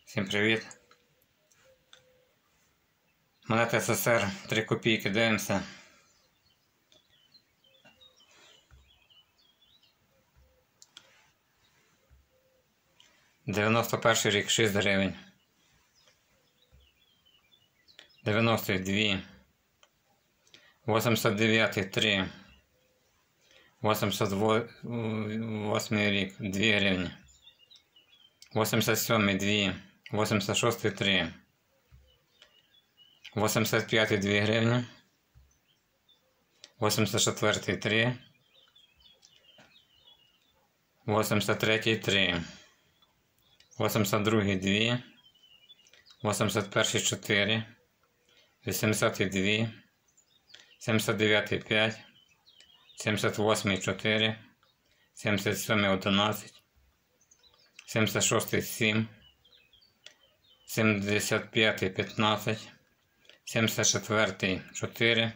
Всім привіт! Монета СССР 3 копійки, дивимося. «91-й рік» 6 гривень. 90-й 2. 89-й 3. 88-й рік 2 гривні. 87-й 2. 86-й 3. 85-й 2 гривні. 84-й 3. 83-й 3. 82-й 2. 81-й 4. 80-й 2. 79-й 5. 78-й 4. 77-й 11. 76-й 7. 75-й 15. 74-й 4.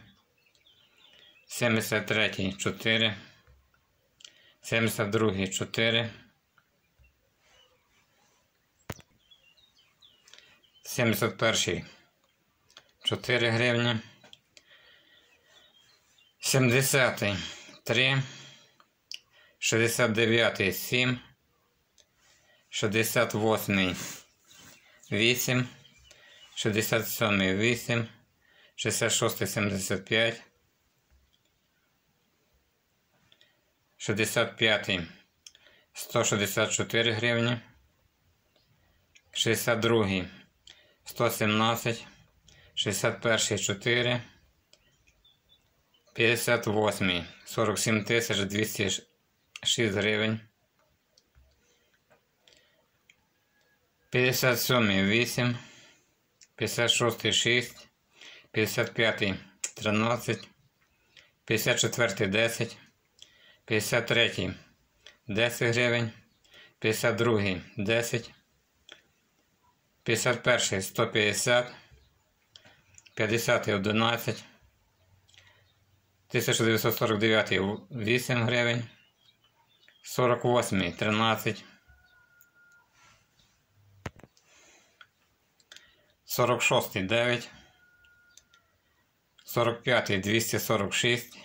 73-й 4. 72-й 4. 71-й 4 гривні. 70-й 3. 69-й 7. 68-й 8. 67-й 8. 66-й 75. 65-й 164 гривні. 62-й 117. 61-й 4. 58-й 47 206 гривень. 57-й 8. 56-й 6. 55-й 13. 54-й 10. 53-й 10 гривень. 52-й 10. 51-й 150. 50-й 11. 1949-й 8 гривень. 48-й 13. 46-й 9. 45-й 246.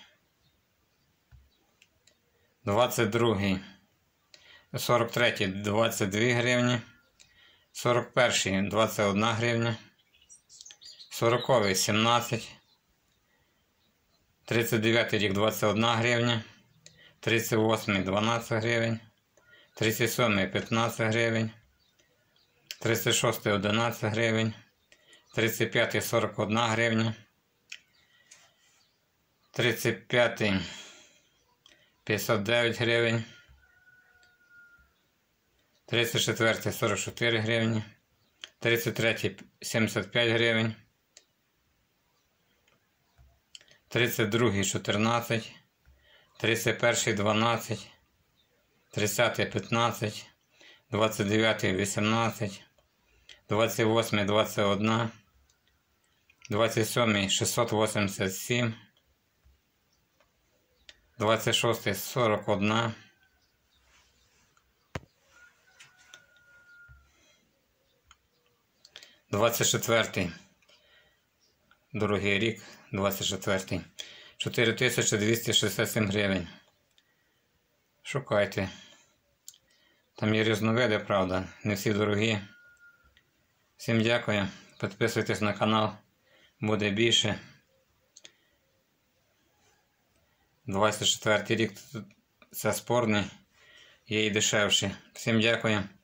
22-й 43-й 22 гривні. 41-й 21 гривня. 40-й 17. 39-й рік 21 гривня. 38-й 12 гривень. 37-й 15 гривень. 36-й 11 гривень. 35-й 41 гривня. 35-й 59 гривень. 34-й 44 гривні. 33-й 75 гривень. 32-й 14. 31-й 12. 30-й 15. 29-й 18. 28-й 21. 27-й 687. 26-й 41. 24-й другий рік 24-й 4267 гривень. Шукайте. Там є різновиди, правда, не всі дорогі. Всім дякую. Підписуйтесь на канал, буде більше. 24-й рік це спорний, є і дешевші. Всім дякую.